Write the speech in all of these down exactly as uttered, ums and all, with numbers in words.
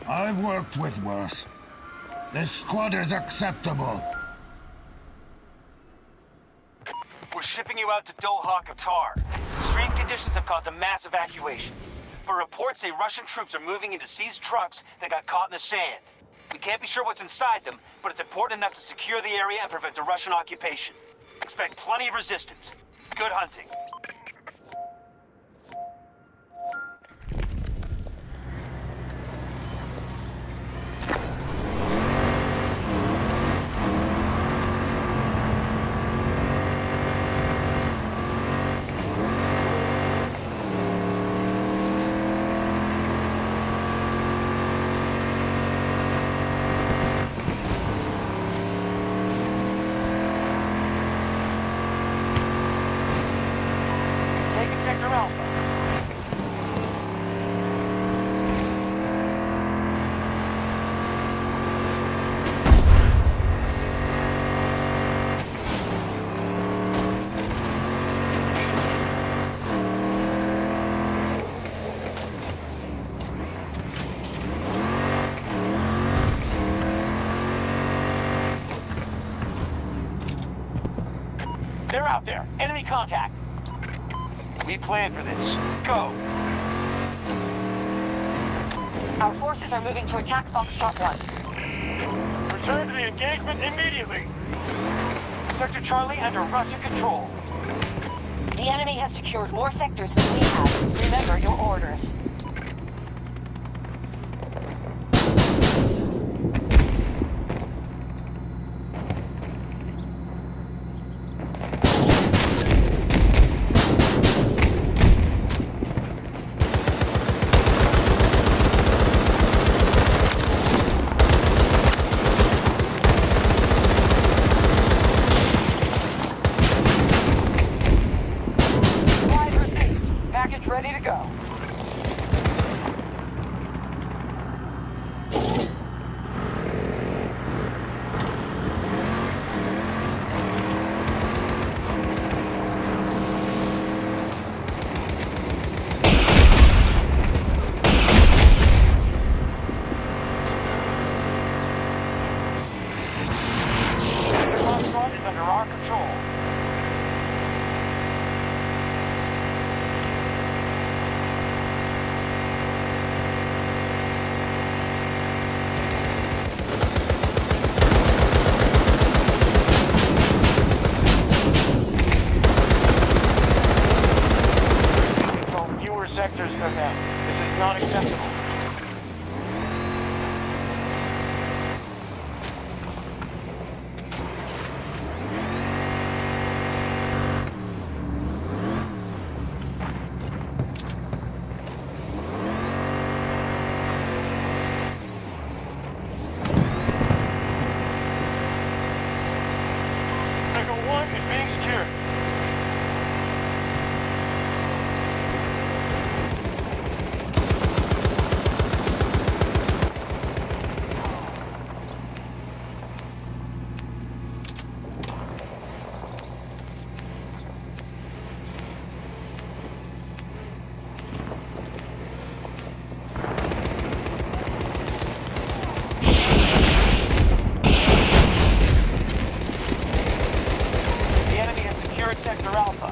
I've worked with worse. This squad is acceptable. We're shipping you out to Doha, Qatar. Extreme conditions have caused a mass evacuation. But reports say Russian troops are moving into seized trucks that got caught in the sand. We can't be sure what's inside them, but it's important enough to secure the area and prevent a Russian occupation. Expect plenty of resistance. Good hunting. They're out there. Enemy contact. We planned for this. Go! Our forces are moving to attack Foxtrot one. Return to the engagement immediately. Sector Charlie under Russian control. The enemy has secured more sectors than we have. Remember your orders. Ready to go. Foxtrot is under our control. Sectors from them. This is not acceptable. Sector one is being secured. Sector Alpha.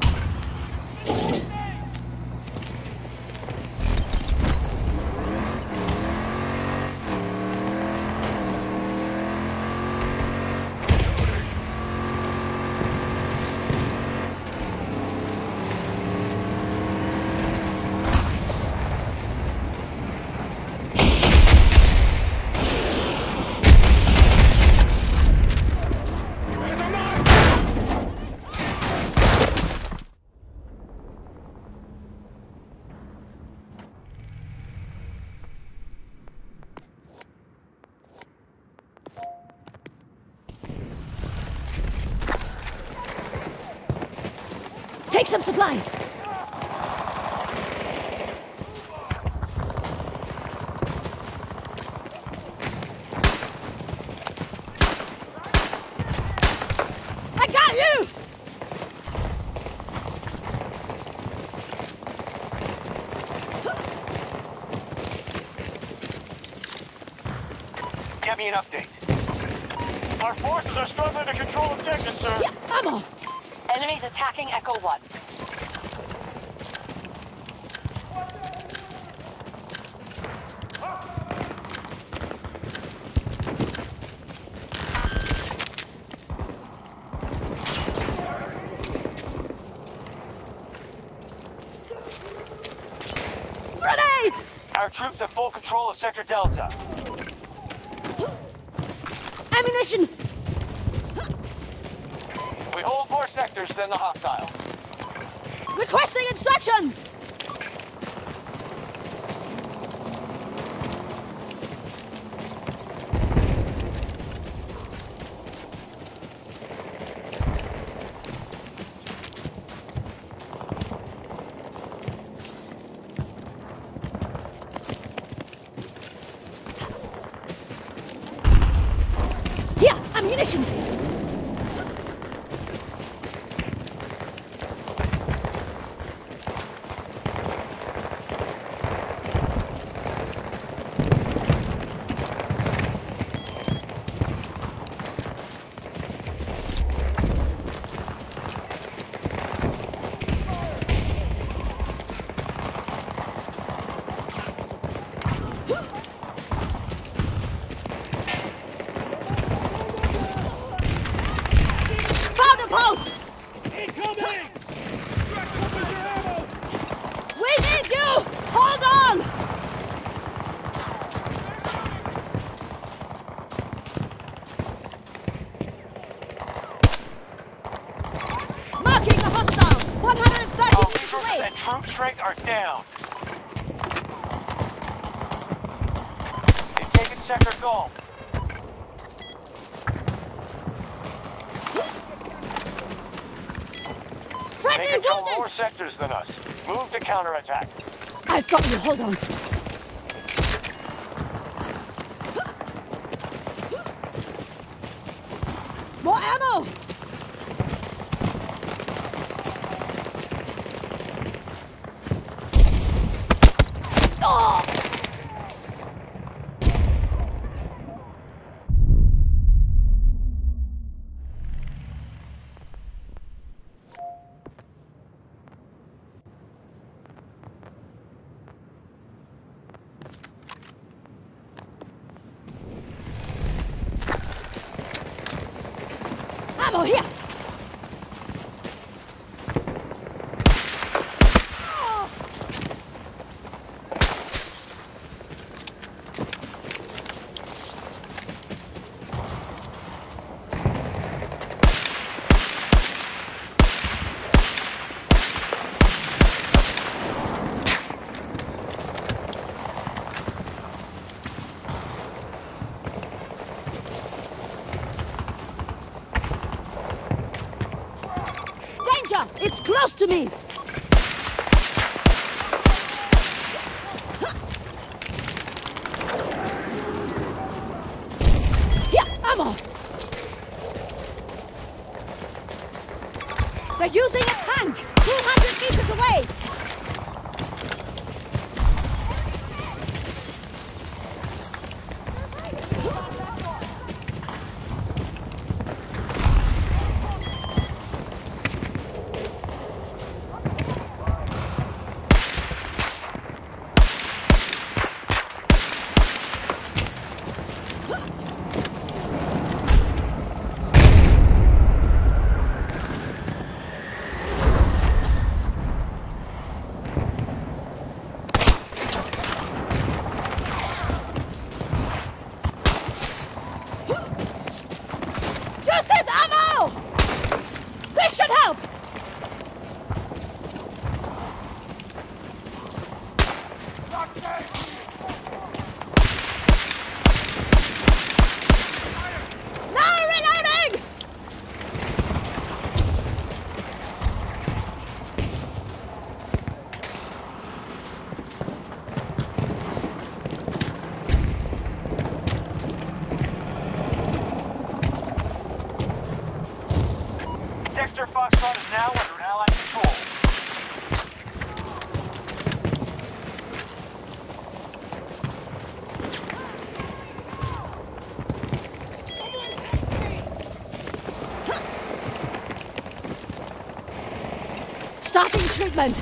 Take some supplies. I got you! me an update. Our forces are struggling to control objectives, sir. Yeah, ammo. Enemies attacking Echo one. Grenade! Our troops have full control of Sector Delta. Ammunition! We hold more sectors than the hostiles. Requesting instructions! Here, ammunition! Found a pulse! Incoming! Track up with your ammo! We need you! Hold on! Marking the hostile! one hundred thirty Our meters resources away! and troop strength are down. They've taken Sector Golf. They Friendly control more wounded! sectors than us. Move to counterattack. I've got you, hold on. More ammo! Oh! Ammo here! Danger! It's close to me! Here, ammo! They're using a tank! two hundred meters away! Use this ammo! This should help! Now reloading! Sector Foxtrot is now under Allied control. movement!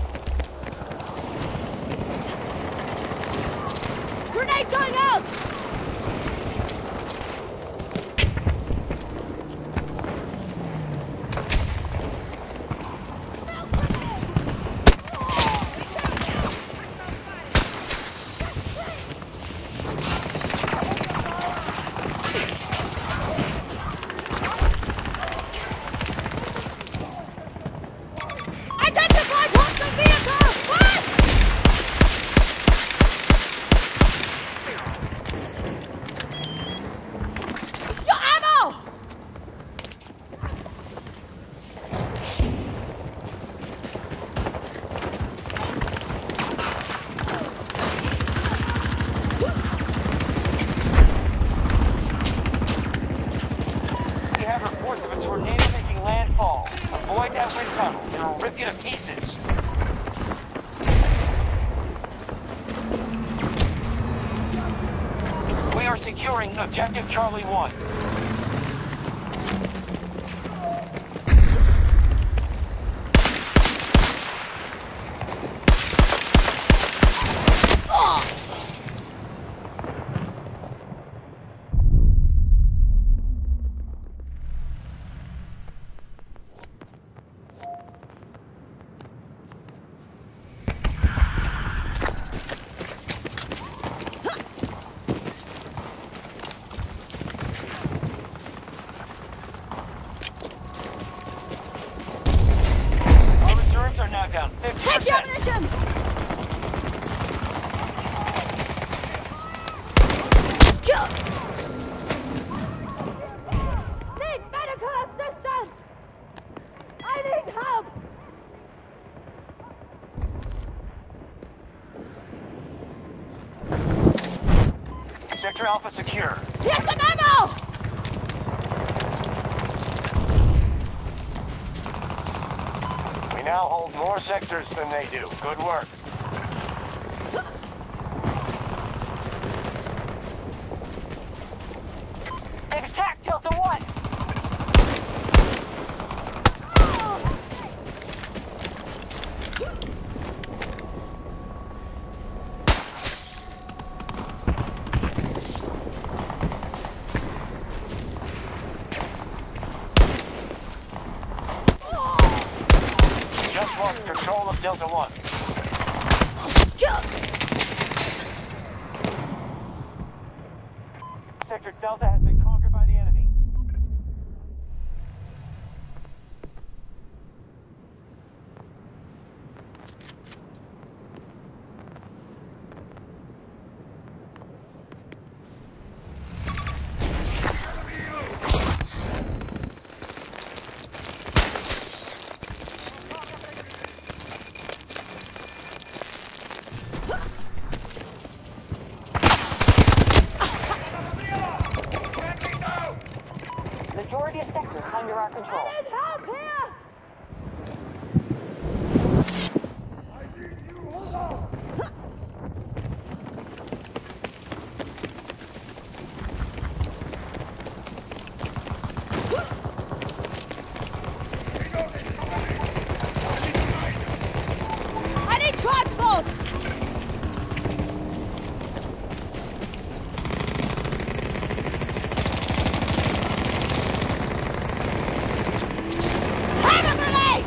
Grenade going out! Identified hostile vehicle! What? Your ammo! We have reports of a tornado making landfall. Avoid that wind tunnel. It'll rip you to pieces. We are securing Objective Charlie one. Our reserves are now down fifty percent. Take the ammunition! Kill! Need medical assistance! I need help! Sector Alpha secure. Here's some ammo! We now hold more sectors than they do. Good work. They've attacked Delta One! Just lost control of Delta One. Sector Delta has been conquered by the enemy. Majority of sectors under our control. Need help here! I need transport! Have a grenade!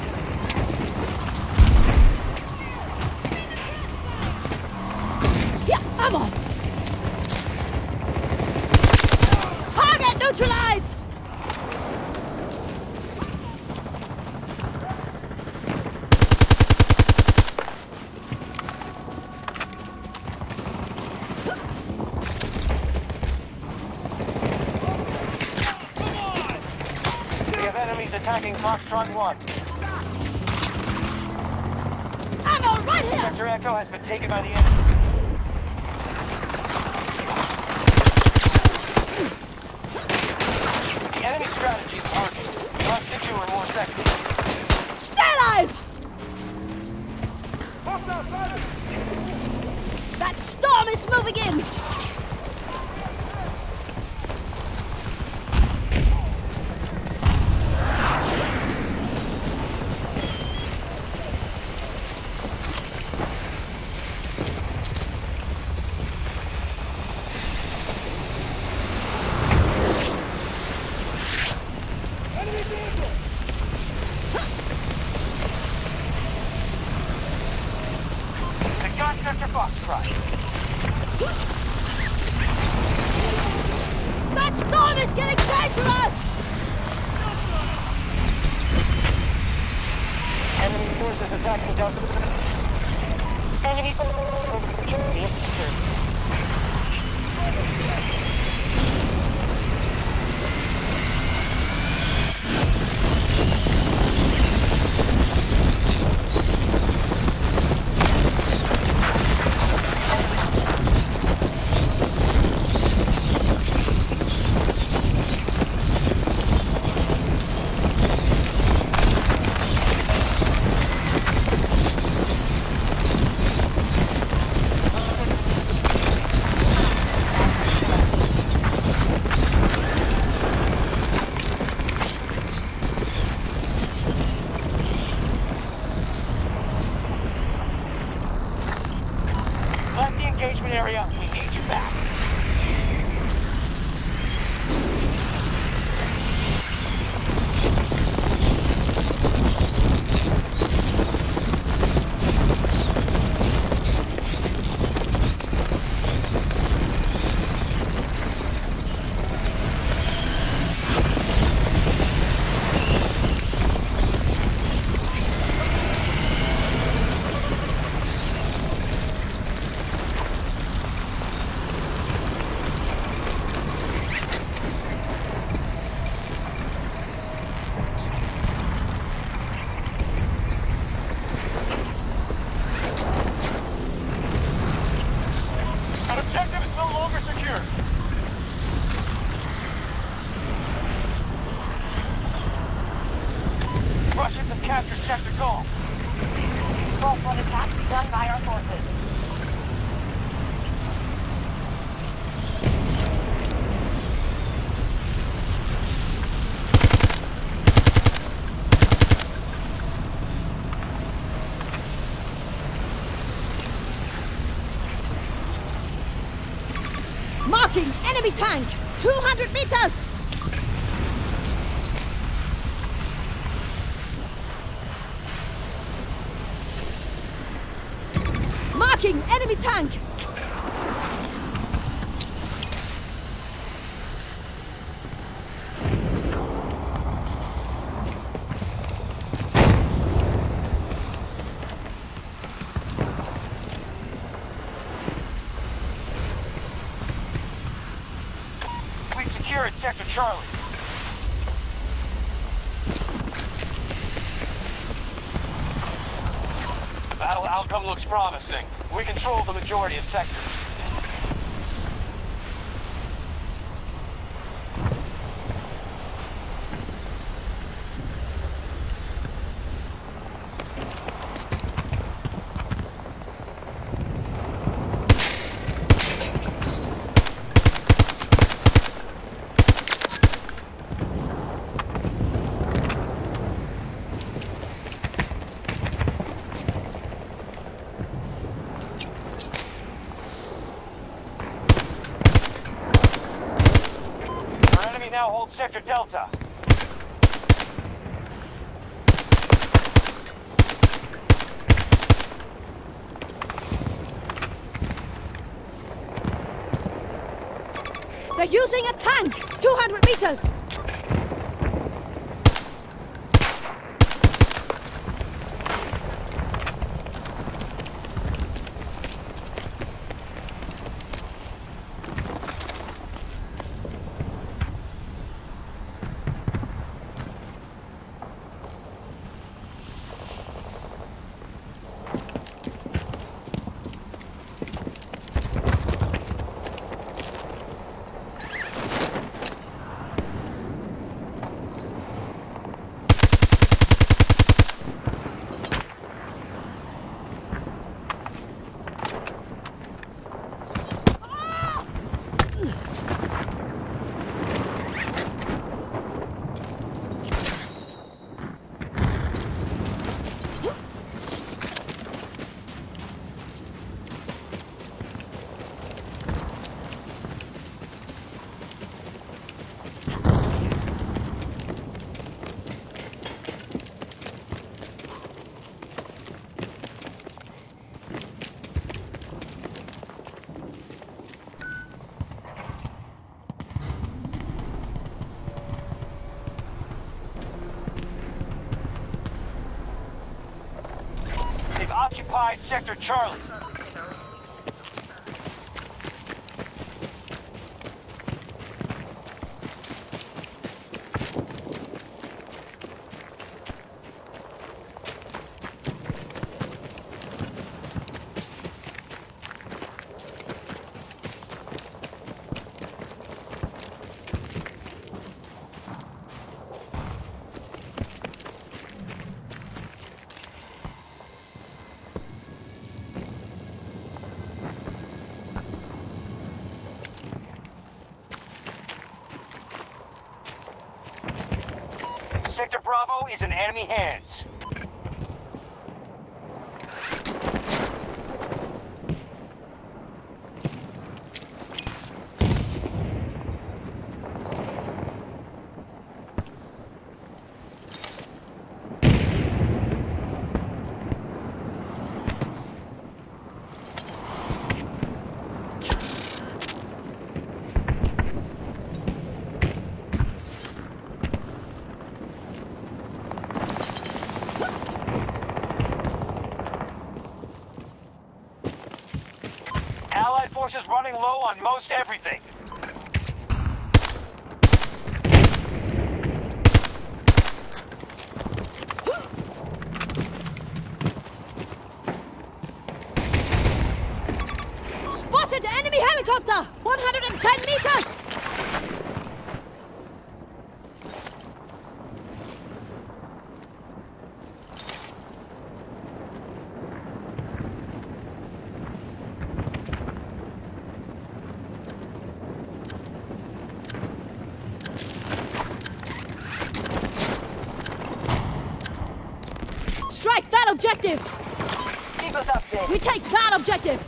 Yeah, ammo! Target neutralized! We have enemies attacking Foxtrot one. Ammo right here! Sector Echo has been taken by the enemy. The enemy strategy is working. You must secure more sectors. Stay alive! That storm is moving in! Sector Foxtrot. That storm is getting dangerous! Enemy forces attacking Delta. Enemy security is secured. Left the engagement area. We need you back. Our objective is no longer secure. Russians have captured Sector Golf. Golf one attack begun by our forces. Marking enemy tank! two hundred meters! Marking enemy tank! We've secured Sector Charlie. The battle outcome looks promising. We control the majority of sectors. Our enemy now holds Sector Delta. They're using a tank! two hundred meters! occupied Sector Charlie. Sector Bravo is in enemy hands. Allied forces running low on most everything. Spotted enemy helicopter! one hundred ten meters! Strike that objective! Keep us updated. We take that objective!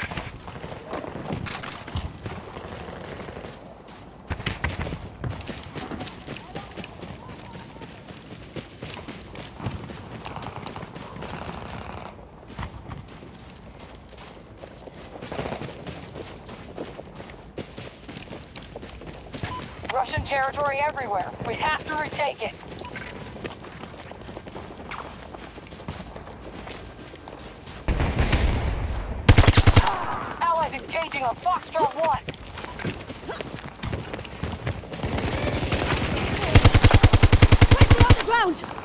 Russian territory everywhere. We have to retake it. Allies engaging on Foxtrot one. Quickly on the ground!